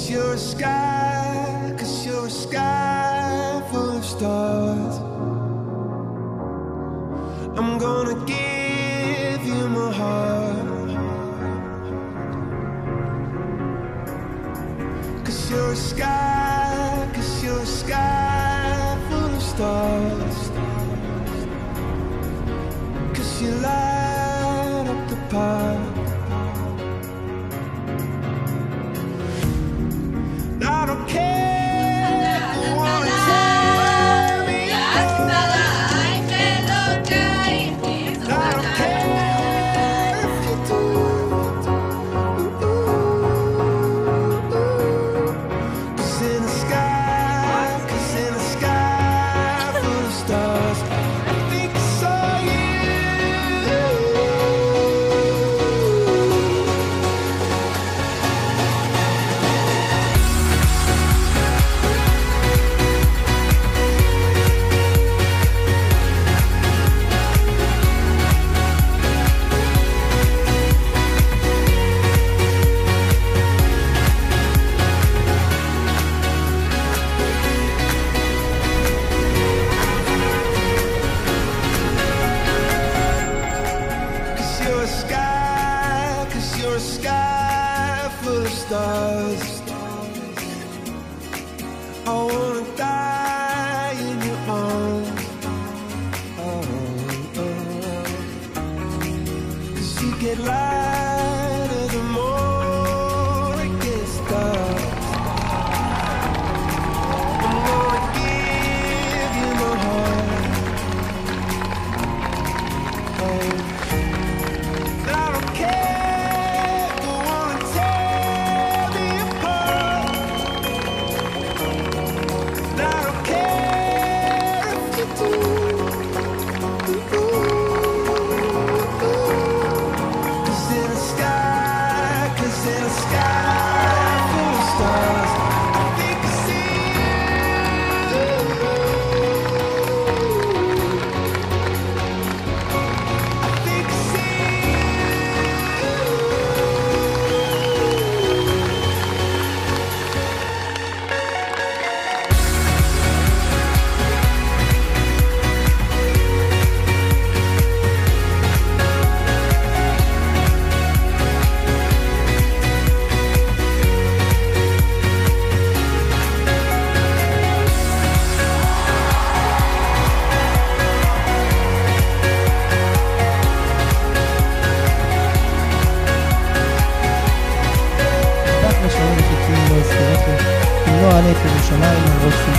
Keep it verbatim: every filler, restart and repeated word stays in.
you're a sky, cause you're a sky full of stars. I'm gonna give you my heart, cause you're a sky, cause you're a sky full of stars. Cause you light up the park. I don't care if you wanna tear me apart. I don't care if you do. Cause in the sky, cause in the sky full of stars, I think I saw you. You're a sky, cause you're a sky full of stars. I wanna die in your arms. Oh, oh. Cause you get lighter the more it gets dark. I'm gonna give you my heart. Oh. I don't care if you wanna tear me apart. I don't care if you do. Cause in the sky, cause in the sky full of stars, I think I see you. I think I see you. כך משלמים מפיקים בסרטים עם נועה נטר ירושלים על ראש